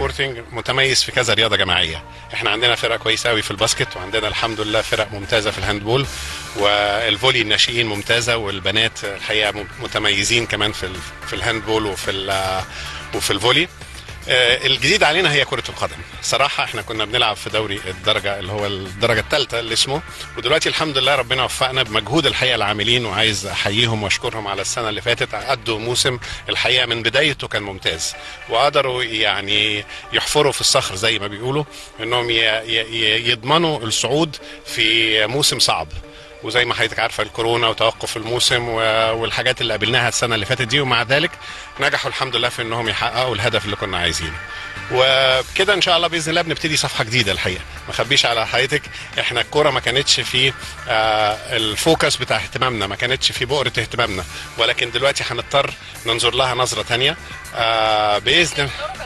سبورتنج متميز في كذا رياضه جماعيه. احنا عندنا فرقه كويسه قوي في الباسكت، وعندنا الحمد لله فرق ممتازه في الهاندبول، والفولي الناشئين ممتازه، والبنات الحقيقه متميزين كمان في الهاندبول وفي الفولي. الجديد علينا هي كرة القدم. صراحة احنا كنا بنلعب في دوري الدرجة اللي هو الدرجة الثالثة اللي اسمه، ودلوقتي الحمد لله ربنا وفقنا بمجهود الحقيقة العاملين، وعايز احييهم واشكرهم على السنة اللي فاتت. قدوا موسم الحقيقة من بدايته كان ممتاز، وقدروا يعني يحفروا في الصخر زي ما بيقولوا، انهم يضمنوا الصعود في موسم صعب. وزي ما حضرتك عارفه الكورونا وتوقف الموسم والحاجات اللي قابلناها السنه اللي فاتت دي، ومع ذلك نجحوا الحمد لله في انهم يحققوا الهدف اللي كنا عايزينه. وكده ان شاء الله باذن الله بنبتدي صفحه جديده. الحقيقه ما اخبيش على حضرتك، احنا الكوره ما كانتش في الفوكس بتاع اهتمامنا، ما كانتش في بؤره اهتمامنا، ولكن دلوقتي هنضطر ننظر لها نظره ثانيه باذن.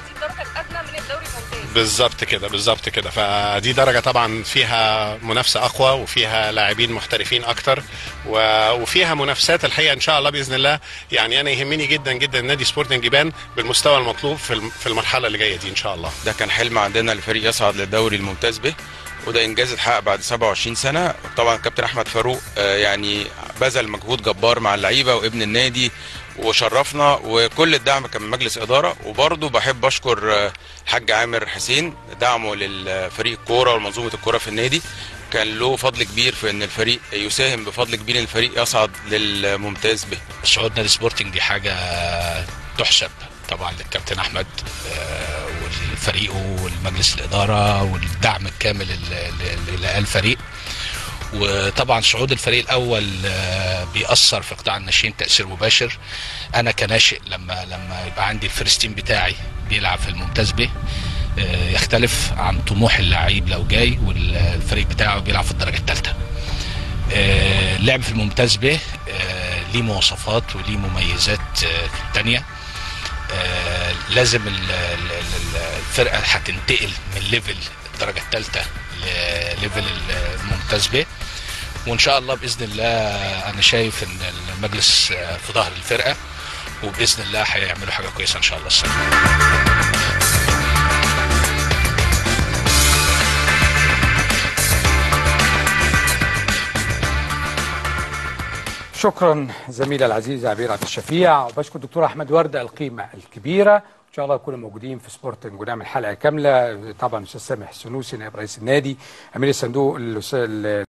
بالظبط كده فدي درجه طبعا فيها منافسه اقوى، وفيها لاعبين محترفين اكتر، وفيها منافسات الحقيقه ان شاء الله باذن الله. يعني انا يهمني جدا جدا نادي سبورتنج يبان بالمستوى المطلوب في المرحله اللي جايه دي ان شاء الله. ده كان حلم عندنا الفريق يصعد للدوري الممتاز به، وده انجاز اتحقق بعد 27 سنه. طبعا كابتن احمد فاروق يعني بذل مجهود جبار مع اللعيبه وابن النادي وشرفنا، وكل الدعم كان من مجلس اداره. وبرضه بحب اشكر الحاج عامر حسين دعمه للفريق الكوره ومنظومه الكوره في النادي، كان له فضل كبير في ان الفريق يساهم بفضل كبير ان الفريق يصعد للممتاز به. صعود نادي سبورتنج دي حاجه تحسب طبعا للكابتن احمد والفريق والمجلس الاداره والدعم الكامل اللي لقاه الفريق. وطبعا صعود الفريق الاول بيأثر في قطاع الناشئين تأثير مباشر. انا كناشئ لما يبقى عندي الفيرست تيم بتاعي بيلعب في الممتاز به يختلف عن طموح اللاعب لو جاي والفريق بتاعه بيلعب في الدرجه الثالثه. اللعب في الممتاز به ليه مواصفات وليه مميزات تانية. لازم الفرقه هتنتقل من ليفل الدرجه الثالثه لليفل الممتاز به، وان شاء الله باذن الله انا شايف ان المجلس في ظهر الفرقه، وباذن الله هيعملوا حاجه كويسه ان شاء الله السنه. شكرا زميلي العزيز عبير عبد الشفيع، وبشكر الدكتور احمد ورده القيمه الكبيره. ان شاء الله يكونوا موجودين في سبورتنج ونعمل حلقه كامله. طبعا الاستاذ سامح السنوسي نائب رئيس النادي، امير الصندوق